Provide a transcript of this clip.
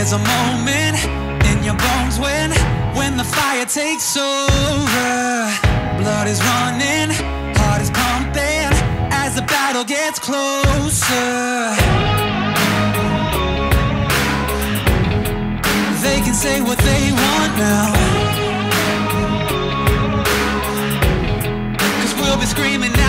There's a moment in your bones when the fire takes over. Blood is running, heart is pumping as the battle gets closer. They can say what they want now, 'cause we'll be screaming